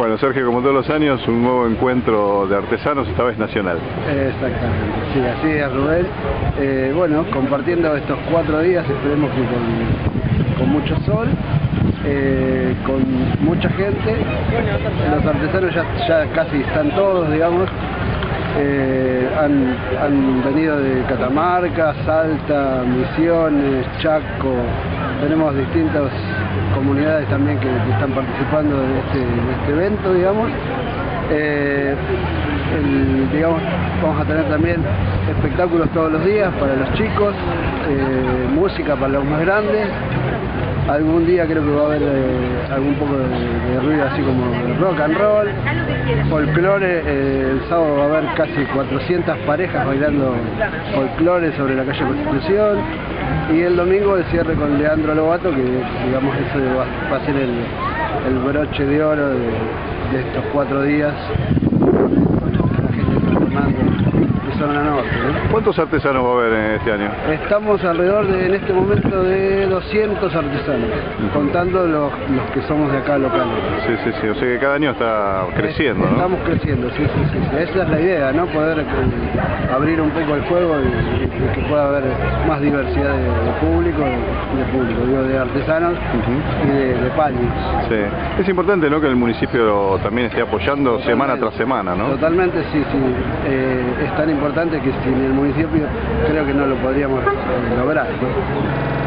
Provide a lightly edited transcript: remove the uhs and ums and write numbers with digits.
Bueno, Sergio, como todos los años, un nuevo encuentro de artesanos, esta vez nacional. Exactamente, sí, así es, Rubén. Bueno, compartiendo estos 4 días, esperemos que con mucho sol, con mucha gente. Los artesanos ya casi están todos, digamos. Han venido de Catamarca, Salta, Misiones, Chaco. Tenemos distintas comunidades también que están participando de este evento, digamos. Digamos, vamos a tener también espectáculos todos los días para los chicos, música para los más grandes. Algún día creo que va a haber algún poco de ruido así como de rock and roll, folclore. El sábado va a haber casi 400 parejas bailando folclore sobre la calle Constitución, y el domingo el cierre con Leandro Lobato, que digamos ese va a ser el broche de oro de estos 4 días. Zona norte, ¿no? ¿Cuántos artesanos va a haber este año? Estamos alrededor en este momento de 200 artesanos, contando los que somos de acá locales. Sí, o sea que cada año está creciendo, ¿no? Estamos creciendo, sí. Esa es la idea, ¿no? Poder abrir un poco el juego y que pueda haber más diversidad de público, digo, de artesanos y de paños. Sí. Es importante, ¿no?, que el municipio también esté apoyando semana tras semana, ¿no? Totalmente, sí. Es tan importante que sin el municipio creo que no lo podríamos lograr, ¿no?